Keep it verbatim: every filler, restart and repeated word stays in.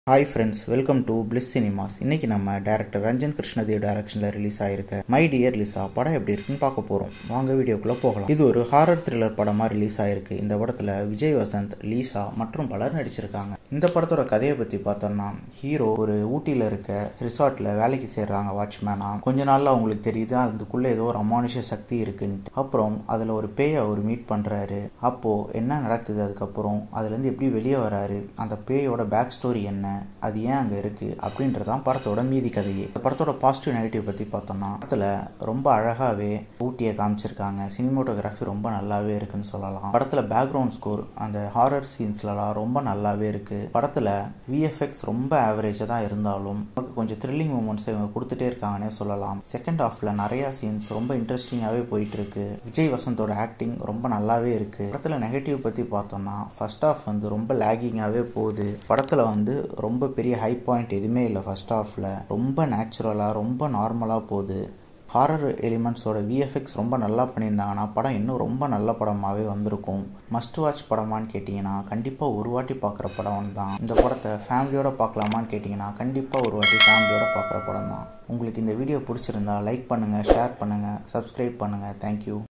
Hi friends, welcome to Bliss Cinemas. இன்னைக்கு நம்ம director Ranjan Krishnadev டைரக்ஷன்ல ரிலீஸ் ஆயிருக்க மை டியர் லிசா படம் எப்படி இருக்குன்னு பார்க்க போறோம். வாங்க வீடியோக்குள்ள போகலாம். இது ஒரு ஹாரர் த்ரில்லர் படமா ரிலீஸ் ஆயிருக்கு. இந்த படத்துல விஜய் வசந்த், லீசா மற்றும் பலர் நடிச்சிருக்காங்க. இந்த படத்தோட கதையை பத்தி பார்த்தோம்னா, ஹீரோ ஒரு ஊட்டியில இருக்க ரிசார்ட்ல வேலைக்கு சேர்றாங்க வாட்ச்மேனா. கொஞ்ச நாள்ல அவங்களுக்கு தெரியுது அதுக்குள்ள ஏதோ ஒரு அமானுஷ சக்தி இருக்குன்னு. அப்புறம் அதுல ஒரு பேயை அவர் மீட் பண்றாரு. அப்போ என்ன நடக்குது, அதுக்கப்புறம் அதுல இருந்து எப்படி வெளியே வராரு, அந்த பேயோட பேக் ஸ்டோரி என்ன, அது ஏன் அங்கே இருக்கு அப்படின்றதான் படத்தோட மீதி கதையே. இந்த படத்தோட பாசிட்டிவ் நெகட்டிவ் பற்றி பார்த்தோம்னா, படத்தில் ரொம்ப அழகாகவே ஊட்டியை காமிச்சிருக்காங்க. சினிமோட்டோகிராஃபி ரொம்ப நல்லாவே இருக்குன்னு சொல்லலாம். படத்தில் பேக்ரவுண்ட் ஸ்கோர் அந்த ஹாரர் சீன்ஸ்லாம் ரொம்ப நல்லாவே இருக்கு. படத்தில் விஎஃப்எக்ஸ் ரொம்ப ஆவரேஜாக தான் இருந்தாலும் நமக்கு கொஞ்சம் த்ரில்லிங் மூமெண்ட்ஸ் இவங்க கொடுத்துட்டே இருக்காங்கன்னே சொல்லலாம். செகண்ட் ஹாஃப்ல நிறைய சீன்ஸ் ரொம்ப இன்ட்ரெஸ்டிங்காகவே போயிட்டு இருக்கு. விஜய் வசந்தோட ஆக்டிங் ரொம்ப நல்லாவே இருக்கு. படத்தில் நெகட்டிவ் பற்றி பார்த்தோம்னா, ஃபர்ஸ்ட் ஹாஃப் வந்து ரொம்ப லேகிங்காகவே போகுது. படத்தில் வந்து ரொம்ப பெரிய ஹை பாயிண்ட் எதுவுமே இல்லை. ஃபர்ஸ்ட் ஹாஃப்ல ரொம்ப நேச்சுரலாக ரொம்ப நார்மலாக போகுது. ஹாரர் எலிமெண்ட்ஸோட விஎஃப்எக்ஸ் ரொம்ப நல்லா பண்ணியிருந்தாங்கன்னா படம் இன்னும் ரொம்ப நல்ல படமாகவே வந்திருக்கும். மஸ்ட் வாட்ச் படமான்னு கேட்டிங்கன்னா கண்டிப்பாக ஒரு வாட்டி பார்க்குற படம் தான். இந்த படத்தை ஃபேமிலியோட பார்க்கலாமான்னு கேட்டிங்கன்னா கண்டிப்பாக ஒரு வாட்டி ஃபேமிலியோட பார்க்குற படம் தான். உங்களுக்கு இந்த வீடியோ பிடிச்சிருந்தா லைக் பண்ணுங்கள், ஷேர் பண்ணுங்கள், சப்ஸ்கிரைப் பண்ணுங்கள். தேங்க்யூ.